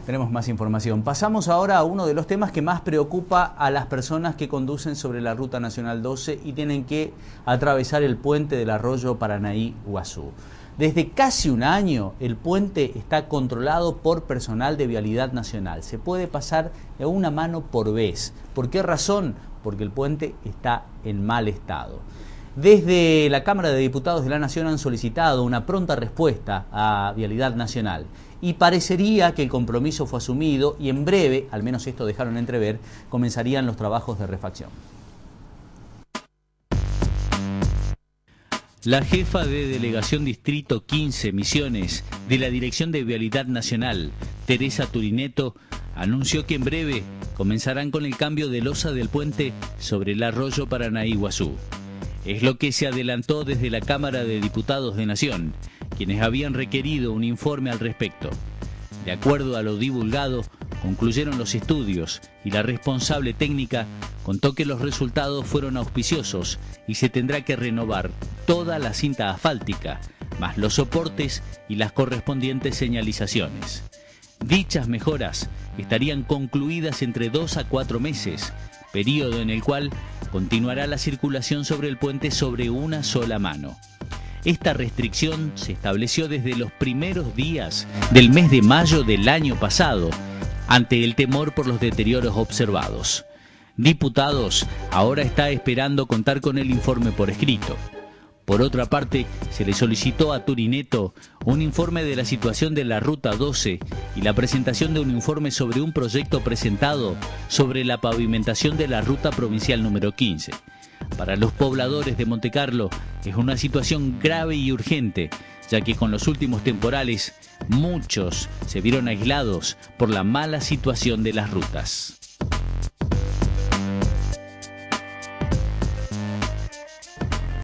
Tenemos más información. Pasamos ahora a uno de los temas que más preocupa a las personas que conducen sobre la Ruta Nacional 12 y tienen que atravesar el puente del arroyo Paranaí-Iguazú. Desde casi un año el puente está controlado por personal de Vialidad Nacional. Se puede pasar de una mano por vez. ¿Por qué razón? Porque el puente está en mal estado. Desde la Cámara de Diputados de la Nación han solicitado una pronta respuesta a Vialidad Nacional y parecería que el compromiso fue asumido y en breve, al menos esto dejaron entrever, comenzarían los trabajos de refacción. La jefa de Delegación Distrito 15 Misiones de la Dirección de Vialidad Nacional, Teresa Turineto, anunció que en breve comenzarán con el cambio de losa del puente sobre el arroyo Paranaí-Iguazú. Es lo que se adelantó desde la Cámara de Diputados de Nación, quienes habían requerido un informe al respecto. De acuerdo a lo divulgado, concluyeron los estudios y la responsable técnica contó que los resultados fueron auspiciosos y se tendrá que renovar toda la cinta asfáltica, más los soportes y las correspondientes señalizaciones. Dichas mejoras estarían concluidas entre 2 a 4 meses, periodo en el cual continuará la circulación sobre el puente sobre una sola mano. Esta restricción se estableció desde los primeros días del mes de mayo del año pasado, ante el temor por los deterioros observados. Diputados ahora está esperando contar con el informe por escrito. Por otra parte, se le solicitó a Turineto un informe de la situación de la Ruta 12 y la presentación de un informe sobre un proyecto presentado sobre la pavimentación de la Ruta Provincial número 15. Para los pobladores de Montecarlo es una situación grave y urgente, ya que con los últimos temporales muchos se vieron aislados por la mala situación de las rutas.